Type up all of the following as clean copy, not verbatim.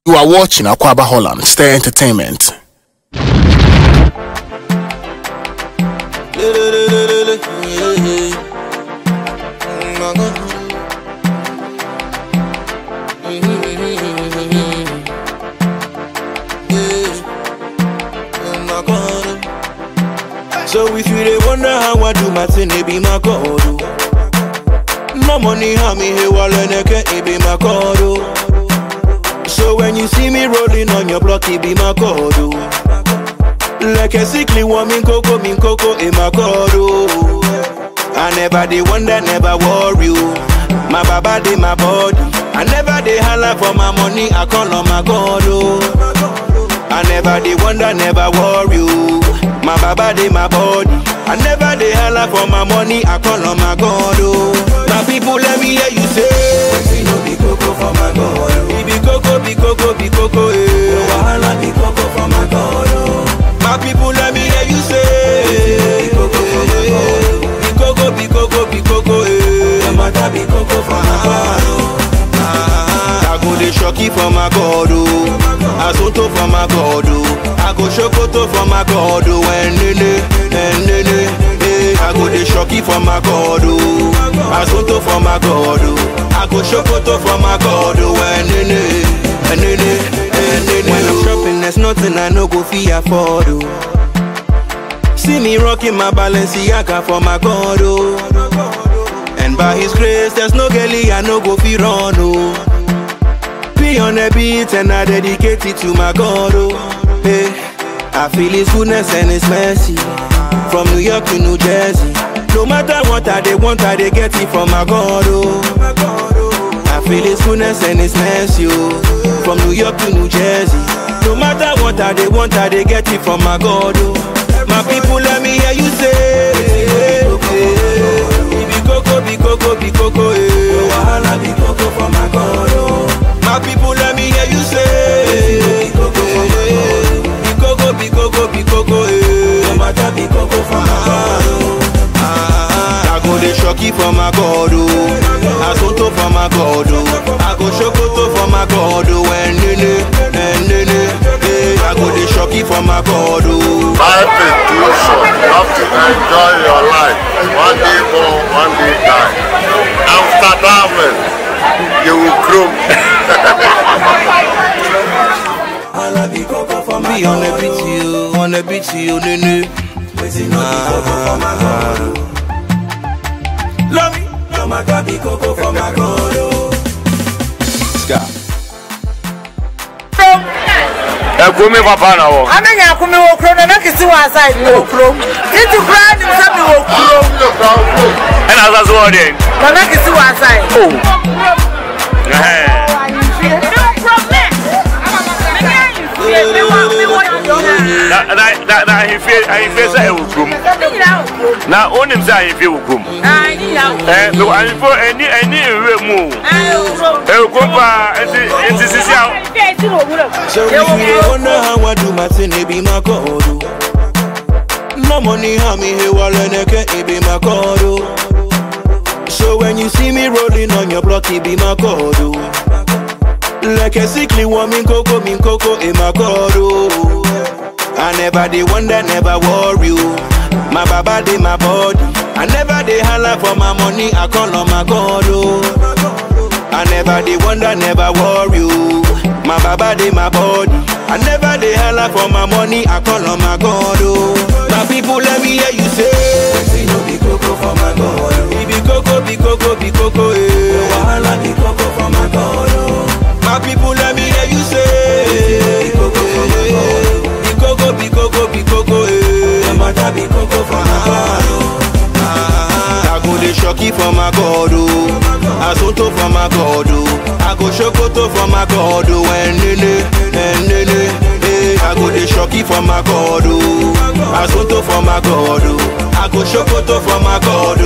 You are watching Akwaba Holland Star Entertainment. So if you they wonder how I do my thing, it be my code. No money, how me here while it be my code. So when you see me rolling on your block, it be my code. Like a sickly woman, coco, in my code. I never they wonder, never worry. My baba they my body. I never they holler for my money, I call on my God. I never they wonder, never worry. My baba they my body. I never they holler for my money, I call on my God. My people let me hear you say, no be coco for my God. Be coco, wahala be coco for my God. My people let me hear you say, be coco for my God. Be coco, no matter be coco for my God. I go the shocky for my God. I soto for my God. I go shokoto for my God. I go the shocky for my God. I soto for my God. I go shokoto for my God. When I'm shopping, there's nothing I no go fee afford. See me rocking my Balenciaga for my God. And by His grace, there's no girlie I no go fee run. Be on the beat and I dedicate it to my God. Hey, I feel His goodness and His mercy from New York to New Jersey. No matter what I they want, I they get it from my God. I feel His goodness and His mercy from New York to New Jersey. No matter what I they want, I they get it from my God. My people, let me hear you say, be coco, wahala be coco for my God. My people, let me hear you say, be coco, no matter be coco for my God. I go the shocky for my God. I soto for my God. I go shokoto for my God. I go the shocky for my God. Life is too short. You have to enjoy your life. One day born, one day die. After that, you will grow. Be on the beat to you, nene. Love me. No matter be coco for my God. Sky. Ekumi papa na wo. Amenya akumi wo kro na kisi wa side wo kro. Itu kra ni msabi wo kro. And as well then. Na kisi wa side. Oh. I feel say ukrum. Na onim say I feel ukrum. No I for any mu. So if you wonder how I do my thing, it be my God. No money, how me here while it be my God. So when you see me rolling on your block, it be my God. Like a sickly woman, coco, in my God. I never they wonder, never worry. My baba they my body. I never they holler for my money, I call on my God. I never they wonder, never worry. My baba they my body. I never they holler for my money, I call on my God. My people let me hear you say, no be coco for my God. Be coco, wahala be coco for my God. My people let me hear you say, be coco for my God. Be coco, no matter be coco for my God. I go the shocky for my God. I soto for my God. I go shokoto for my God. I go the shocky for my God. I soto for my God. I go shokoto for my God.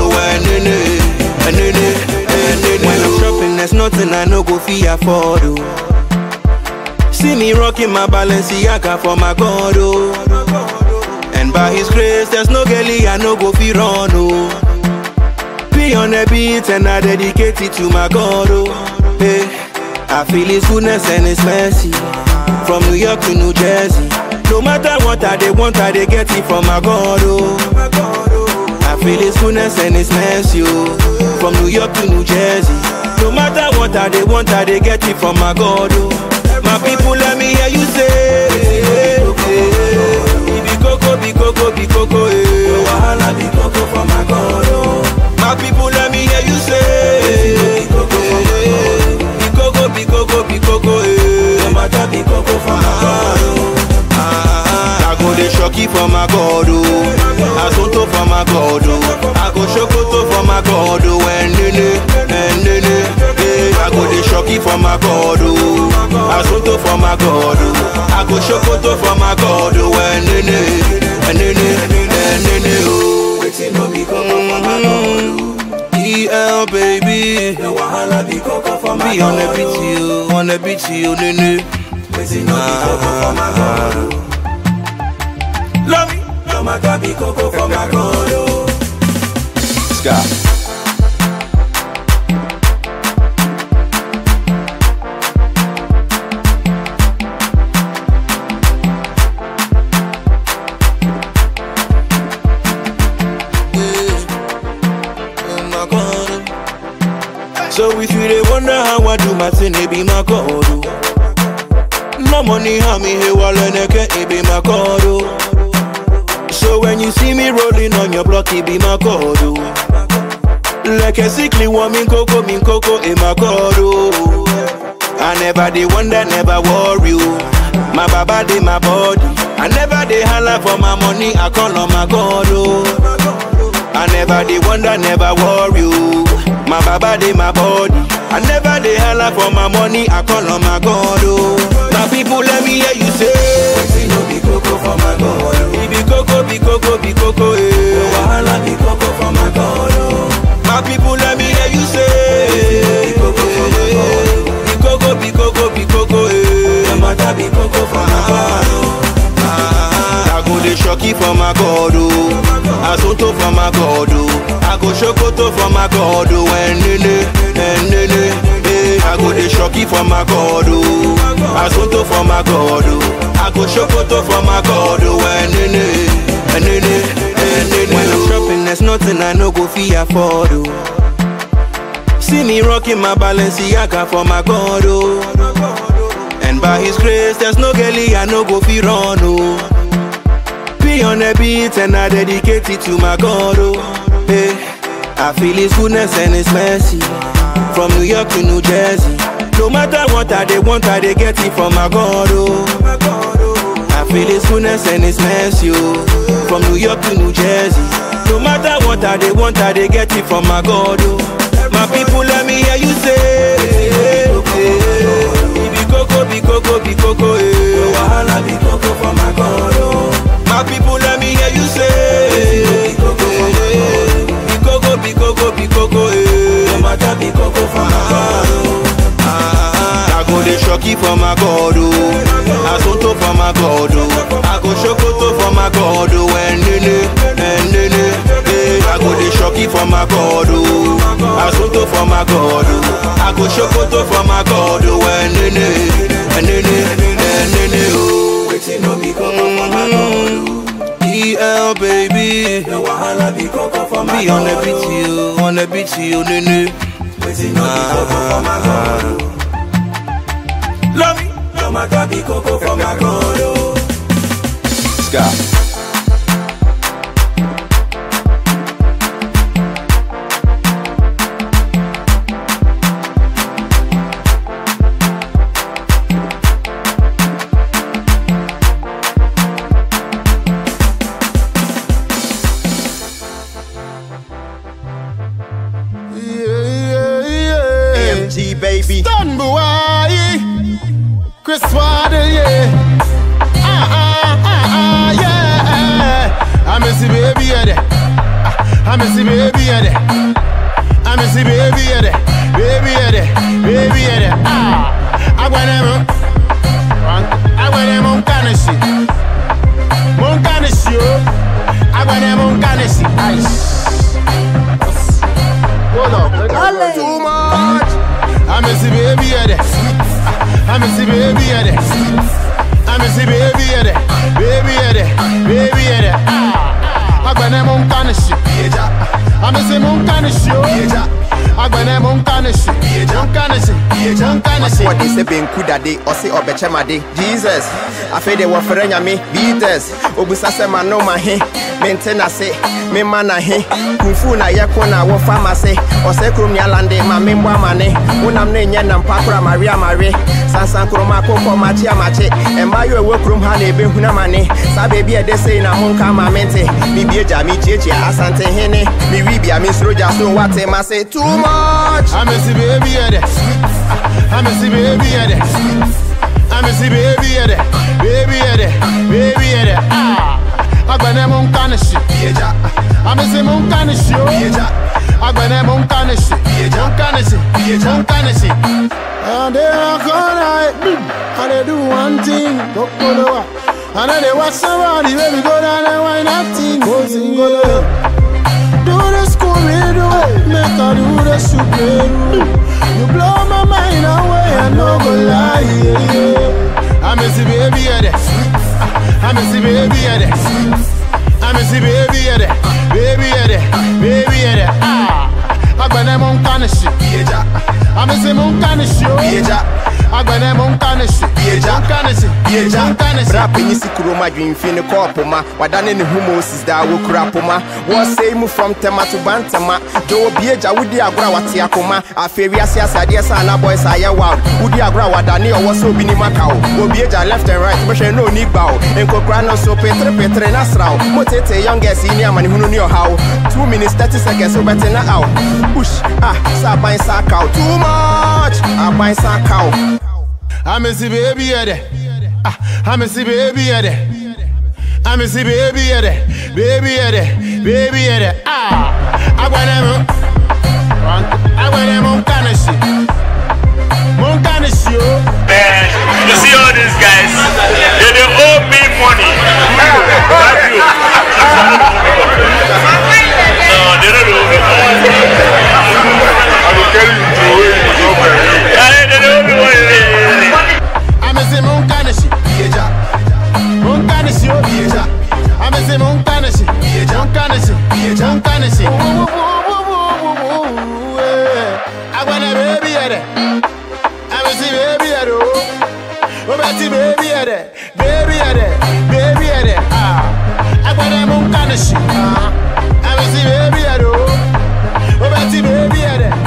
When I'm shopping, there's nothing I no go fee afford. See me rocking my Balenciaga for my God. And by His grace, there's no girlie I no go fee run. Be on the beat and I dedicate it to my God. Hey, I I feel His goodness and His mercy. From New York to New Jersey. No matter what I they get it from my God, oh. I feel His goodness and His mercy, oh. From New York to New Jersey. No matter what I they get it from my God, oh. My people, let me hear you say, be coco, be coco, be coco, wahala be coco for my God, oh. My people, let me hear you say, be coco, be coco, be coco, no matter be coco for my God, oh. I go the shocky for my God, oh. I soto for my God, oh. I go shokoto for my God, oh. And I go the shocky for my God, oh. I soto for my God, oh. I go shokoto for my God, oh. And oh. Waiting no be coco for my God, oh. EL baby, the wahala be coco for my God, oh. On the beach, you, nene. Waiting no be coco for my God, oh. Love me, no matter be coco for my God, oh. Scott. So if you they wonder how I do my thing, it be my God, oh. No money, how me here, while it be my God, oh. So when you see me rolling on your block, it be my God, oh. Like a sickly woman, coco, in my God, oh. I never they wonder, never worry, oh. My baba, they my body. I never they holler for my money, I call on my God, oh. I never they wonder, never worry, oh. My baba, they my body. I never they holler for my money, I call on my God, oh. My people, let me hear you say, no be coco for my God, oh. Be coco, be coco, be coco, eh. Wahala be coco for my God, oh. My people, let me hear you say, be coco for my God, be coco, be coco, be coco, eh. No matter be coco for my God, oh. I go the shocky for my God, oh. I soto for my God, oh. I go shokoto for my God, oh. And I go the shocky for my God, oh. I soto for my God, oh. I go shokoto for my God, oh. And when I'm shopping, there's nothing I no go fee afford, oh. See me rocking my Balenciaga for my God, oh. And by His grace, there's no girlie I no go fee run, oh. Be on the beat and I dedicate it to my God, oh. Hey, I feel His goodness and His mercy. From New York to New Jersey. No matter what I they get it from my God, oh. I feel His goodness and His mercy, oh. From New York to New Jersey. No matter what I they get it from my God, oh. My people, let me hear you say, be coco, be coco, be coco, eh. Wahala be coco for my God, oh. My people, let me hear you say, be coco, be coco, be coco, eh. No matter be coco for my God, oh. I go the shocky for my God, oh. I soto for my God, oh. I go shokoto for my God, oh. And I go the shocky for my God, oh. I soto for my God, oh. I go shokoto for my God, oh. And oh. Waiting no be coco for my God, oh. EL baby, the wahala be coco for my God, oh. On the beach, you, nene. Waiting no be coco for my God, oh. Love me, no matter be coco for my God, oh. Scott. AMG baby, Stun boy, Chris Waddle, yeah. I miss the baby, yeah. I miss the baby, yeah. I miss the baby, yeah. Baby, yeah. Baby, yeah. I want them on Kanashi. Monkanashi, I want them on Kanashi. Hold up, too much. I miss the baby, yeah. see baby at it. I'm see baby at it. Baby at it. Baby at it. I'm gonna mon canish. I'm see mon canish. I'm gonna mon canish. What they say being good at day or say or betcha day. Jesus, I feel they were for me. Beaters, Obusasa man no my he. Maintain I say, me man I he. Kufu na yakona wo pharmacy. Or say krum yalande ma memwa mane. Unam ne nyan pakura Maria Marie. Sansan kroma koko machi amache. And my you work room hane be hunamane. Sa baby a de say na honka mamente. Mi bieja mi cheche asante hene. Mi ribia mi sroja so what I say too much. I'm a see baby at it. I'm a see baby at it. I'm a see baby at it. Baby at it. Baby at it. I'm gonna mon canish. I'm a see mon canish. I'm gonna mon canish. Mon canish. And they are gonna and they do one thing. And then they watch somebody baby go down and why nothing. Go sing go do the school me do it. Make her do the super. You blow my mind away, I no go lie. I'm a see baby at it. I'm a see baby at it. I'm a see baby at it. Baby at it. Baby at it. I'm gonna mon canish. I'm a see mon canish. I'm gonna mon canish. Rapping is Kuroma dream fin the corpoma. What done in the humosis that will crapoma. Was say move from Tema to Bantama. Joe Bieja would the agra what Yakoma. A furious ideas and a boys are wild. Would the agra what Daniel was so bini Macau. Bieja left and right, but no need bow. And Cocrano so Petre Nasrao. Motete youngest senior man who knew how. 2 minutes 30 seconds so better now out. Push Sabai sack out too much. I buy sack out. I'm a see baby at it. I'm a see baby at it. I'm a see baby at it. Baby at it. Baby at it. I want them on canish. Mon canish, yo. Man, you see all these guys? They owe me money. Thank you. No, they don't owe me money. I will carry you to where you go. They don't owe me money. I'm a say mon canish. Mon canish, yo. I'm a say mon canish. Mon canish. Mon canish. I want a baby at it. I'm a say baby at it. Oh, Betty baby at it. Baby at it. Baby at it. I want a mon canish. I'm a say baby at it. Oh, Betty baby at it.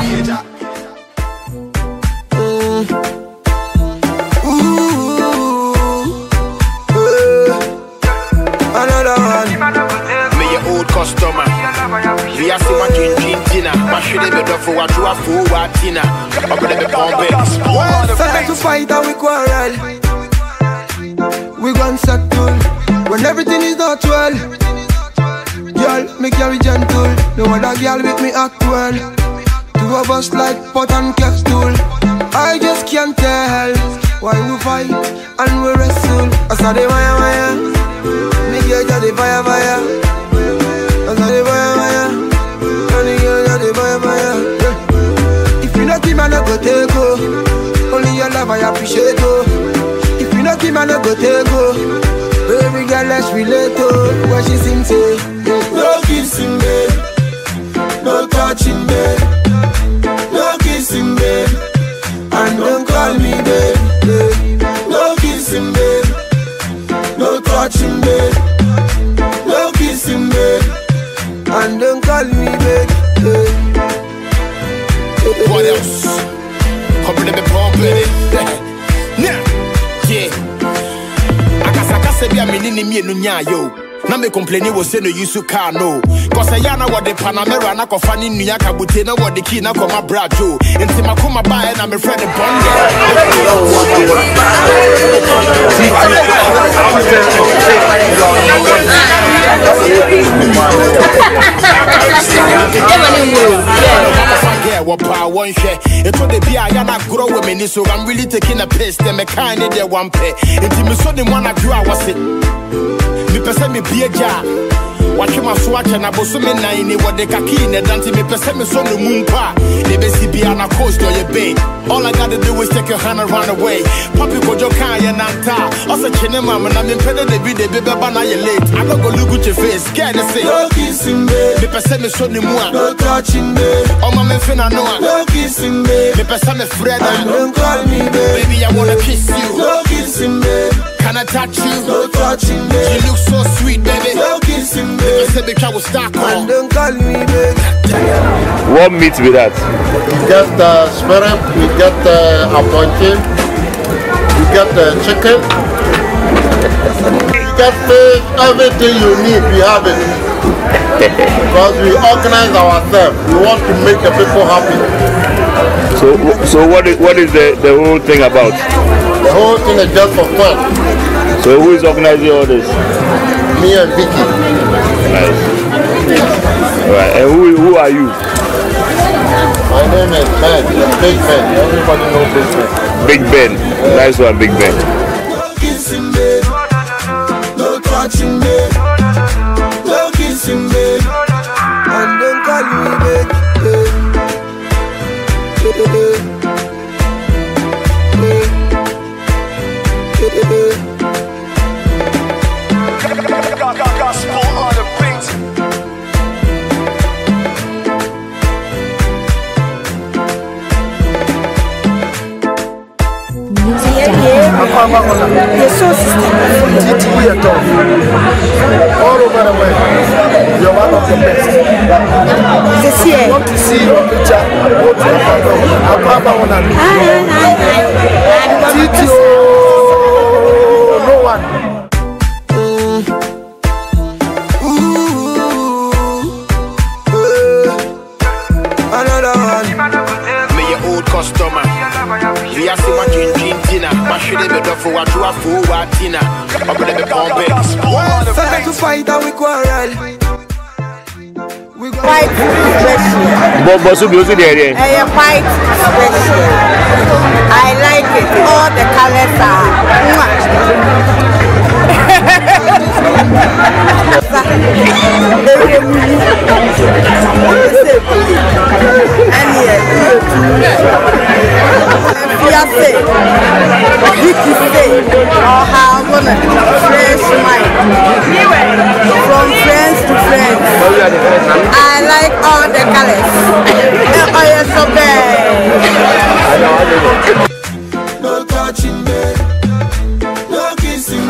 Customer, we are still watching dinner. But should they be done for what you are for? What dinner? I'm gonna be pumping. Start to fight and we quarrel. We gon' settle when everything is not well. Girl, me carry gentle. No other girl with me act well. Two of us like pot and kettle. I just can't tell why we fight and we wrestle. I saw the fire. Me get the fire. If you not him, I no go take go. Only your love I appreciate go. If you not him, I no go take go. Baby girl, let's relate to what she sings say. No kissing, babe. No touching, babe. No kissing, babe. And don't call me, babe. No kissing, babe. No touching, babe. No kissing, babe. And don't call me back. What else? Couple of me pumping. Yeah. I said, I'm in the yo. Now me complaining was saying no use to car no. Cause I yana what the Panamera na kofani Nuyaka Butena what the key na come my brajo. And Tima come by and I'm a friend of Bond. What power one share. It would be I yana grow women, so I'm really taking a piss. Them a kind of their one pay. It's me so the one I grew I was it. Me person me be a jar. Watch my swatch and I was so many what they kaki and dante me percent me son the moon pa. They be on a coast or your bay. All I gotta do is take your hand and run away. Papi Kojo Kaya Nanta. Also Chinema and I'm impeded the baby bana you late. I don't go look at your face, scared to say no kissing me. The percent me son the moon. No touching me. Oh my man finna know. No kissing me. The percent me Fred and don't call me baby. I wanna kiss you. No kissing me. Can I touch you? No touching me. You look so sweet, baby. No kissing me. I said, I will start calling. Don't call me, baby. What meat with that? We get spirit, we get appointed, we get chicken, we get fish, everything you need, we have it. Because we organize ourselves. We want to make the people happy. So what is the whole thing about? The whole thing is just for fun. So who is organizing all this? Me and Vicky. Nice. Right. And who are you? My name is Ben, Big Ben. Everybody knows Big Ben. Big Ben. Nice one, Big Ben. No kissing me, no touching me, no kissing me, and don't call me baby. Gospel on the beat. All over the world, you're one of the best. I want to see your picture. Go to no one. Another one. Me your old customer. We are see what you drink dinner. But should they be done for what you are for what dinner? Or will they be pumping? Fair to fight and we quarrel. We go Quite special. But so beautiful there. Quite special. I like it. All the colors are. From friends to friends. I like all the colors. no touching me, no kissing me.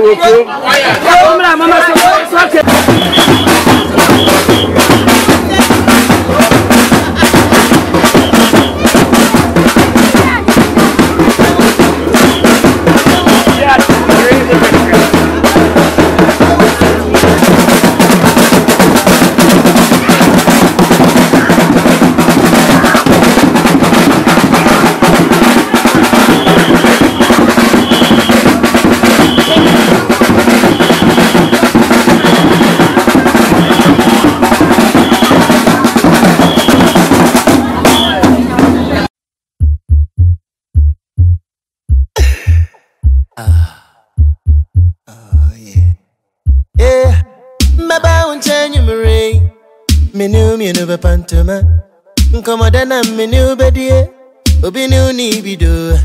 Pantoma, come on, I'm a new baby. Obi new need do.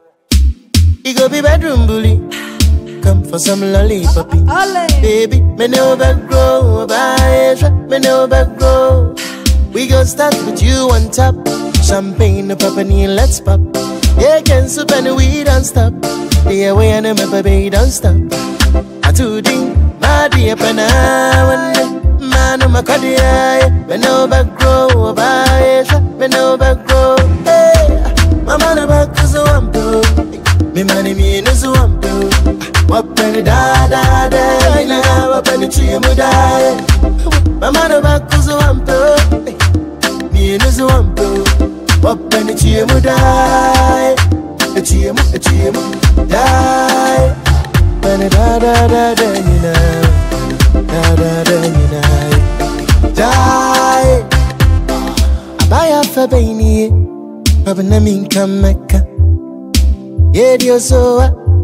You go be bedroom bully. Come for some lollipop, baby. Me no back grow, me no back grow. We go start with you on top. Champagne, the papa, let's pop. Yeah, can soup and we don't stop. The way I know my baby don't stop. I do ding, my dear penna. Man, I'm a cardiac, me no back grow, me no back grow. Hey, my man back is a wampo, me money me is a wampo. What penny da da da, now what penny tree mu die. My man back is a wampo, me is a wampo. What penny tree mu die, a tree mu die. Penny da da da da, you know. Da da da, you know. Die. I buy a fabini, Pabanamin come mecca. Yeah, dear, so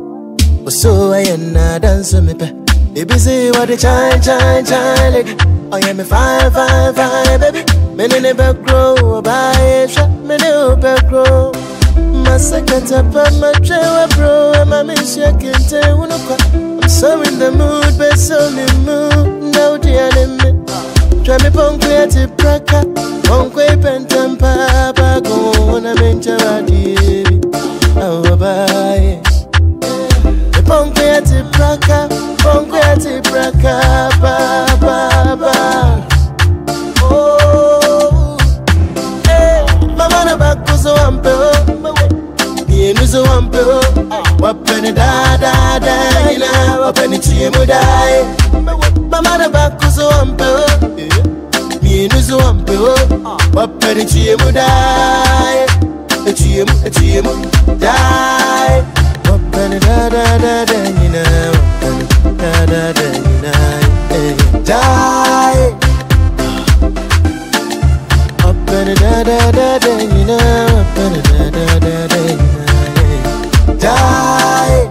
I am not dancing me. Baby, say what the child. I am a fine, baby. Men never grow, buy a shop, men never grow. My second up on my trail, bro, and my miss you can tell. I'm so in the mood, but so in the mood. No, dear, try me punk creative praka. Punk pen temper, go on a mentor. Oh, bye. The punk creative praka, ba. Oh, hey, my man back was so ample. So wampo, wapeni da da da, ina wapeni chimu dai. Mama back so wampo, me no so wampo, wapeni chimu dai. Chimu dai. Wapeni da da da da, ina wapeni da da da, ina dai. Wapeni da da da da, ina wapeni da da da da, ina. Die.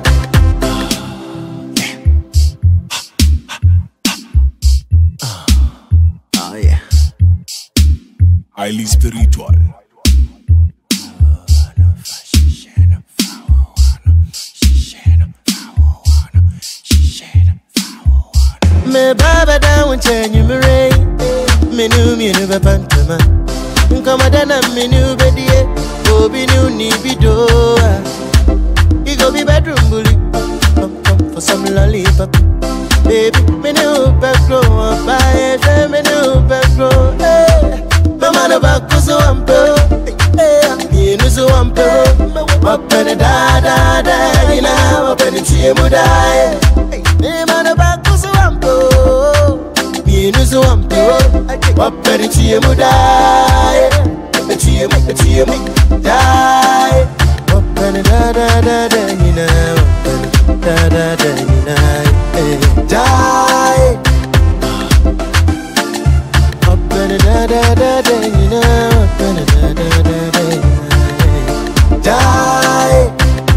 Oh yeah. Highly spiritual. Me baba down change me rain. Me never pantama. Come on, me new baby. Obi new ni bido. You go be bedroom bully. Come for some lollipop, baby. Me new back grow, buy it. Me new back grow. Hey, my man back was so ample. Hey, me no so ample. What penny da da da, you know what penny tree mu die. Hey, man back was so ample. Me no so ample. What penny tree mu die. A tree mu die. Penny da da da da, you know. Da da da, you know. Die. Penny da da da da, you know. Penny da da da da, you know. Die.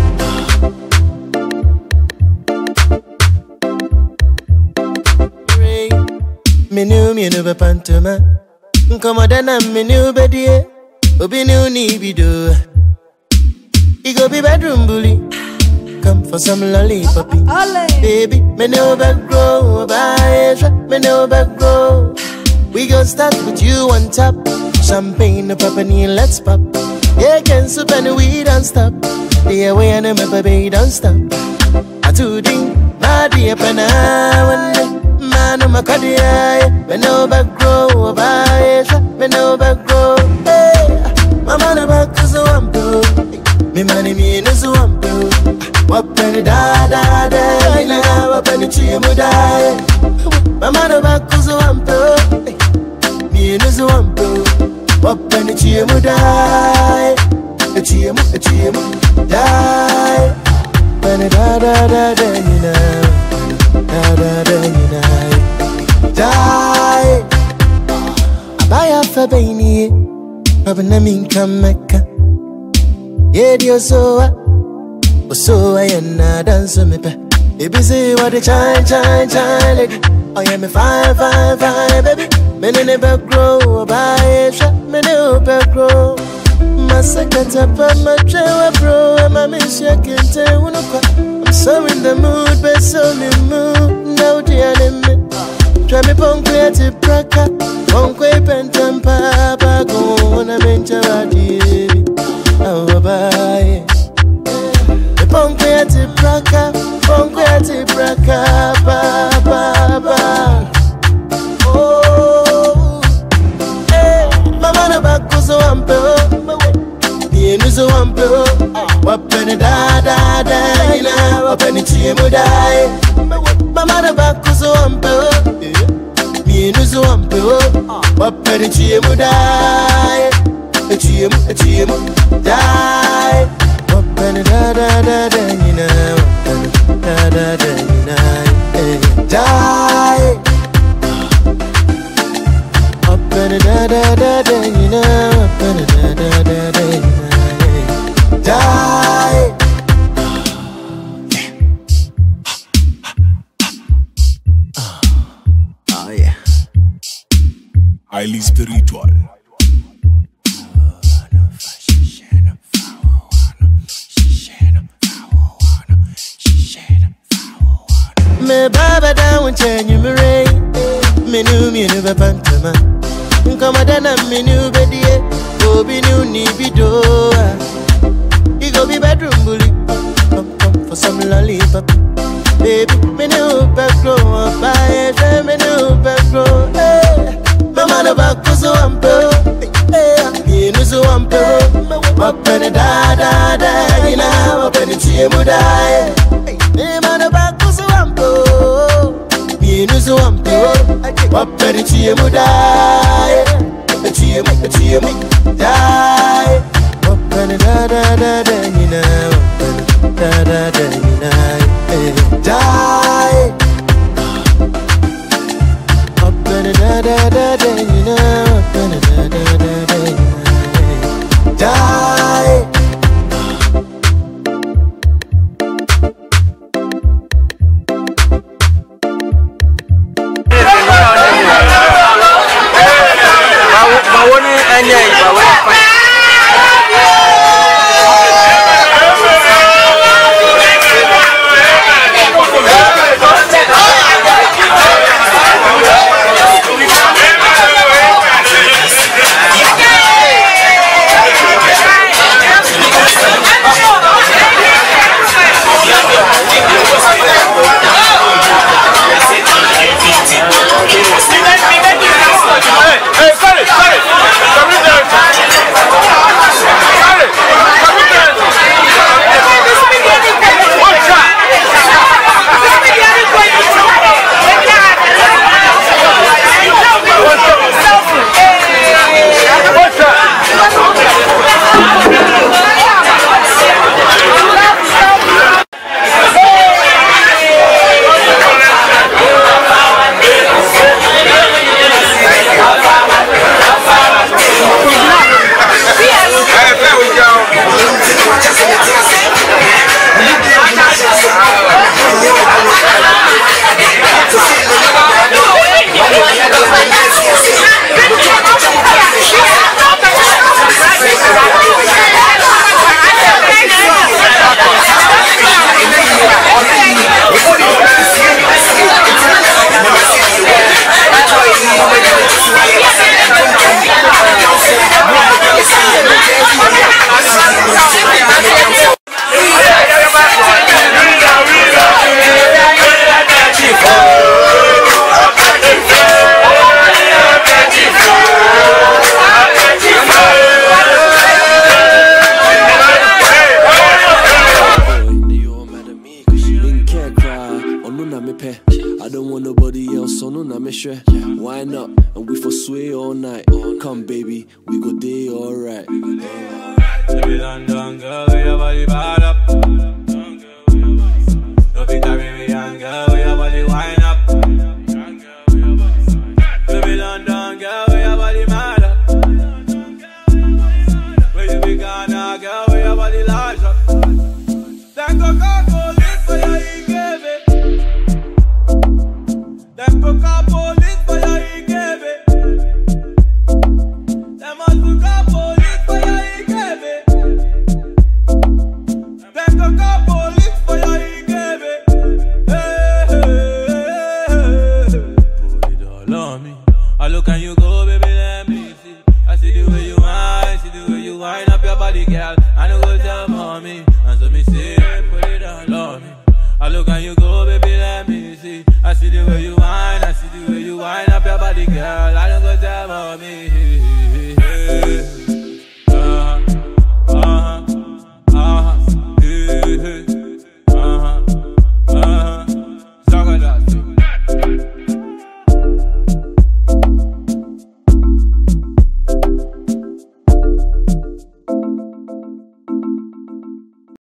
Me never pantoma. Come on, then I'm me new baby. Obi new need do. You go be bedroom bully. Come for some lollipop, baby. Me no back grow, me no back grow. We go start with you on top. Champagne, the papa, let's pop. Yeah, can soup and we don't stop. The way I know my baby don't stop. I do ding. Adi apana one man on my cardia. When no back grow, buy when no back grow. My man back is a wampo. Me money me is a wampo. What penny da da da. Now what penny chimu da. My man back is a wampo. Me is a wampo. What penny chimu da. Chimu die. Penny da da da da you know. Da da da you know. Die. Abaya fabini. Abana minka meka. Yedio soa. Osoa yana dance me pe. Baby say what the chine lady. Oh yeah me fine baby. Me never grow. Buy shop me never grow. Masakata pa machewa bro. I'm so in the mood, but so in the mood. Now dear me. Try me pongwe to praka. Pongwe pentam papa. Go on a mentor adi. Oh bye. Pongwe to praka. Pongwe to praka. Papa. Oh. Hey. Mama na bakuzo ampe. Yenuzo wampo, wapeni da da da, ina wapeni chimu dai. Mama na bakuzo wampo, yenuzo wampo, wapeni chimu dai. Chimu dai. Wapeni da da da da, ina wapeni da da da, ina dai. Wapeni da da da da, ina wapeni da da da da, ina. Die. Oh yeah. Highly spiritual. Me baba down change me rain. Me new me never pantama. Come adana me new bedie. Go be new ni bidoa. You go be bedroom bully. Come for some lollipop. Baby, me new back grow up. Buy it, me new back grow. Hey, mama no back was so ample. Hey, me no so ample. Wapeni da da da. You know, wapeni chimu dai. Hey, man no back was so ample. Me no so ample. Wapeni chimu dai. Chimu dai. Wapeni da da da da, you know. Wapeni da da da, you know. Die. Wapeni da da da da, you know. Wapeni da da da da, you know. Die. Sorry. pay. I don't want nobody else, so no, na me sure. Wine up, and we for sway all night. Come, baby, we go day alright. Baby London girl, where your body bad up. No big Caribbean girl, where your body wine up. Baby London girl, where your body mad up. Where you be Ghana girl, where your body large up. Then go call police for your EKB. Then go call police for your EKB. Then must go call police for your EKB. Then go call police for your EKB. Hey, hey, hey. Put it all on me. I look and you go, baby, let me see. I see the way you whine, see the way you wind up your body, girl. I know go tell mommy, and so me say, put it all on me. I look and you go, baby, let me see. I see the way you whine, I see the way you wind up your body, girl. I know go tell mommy.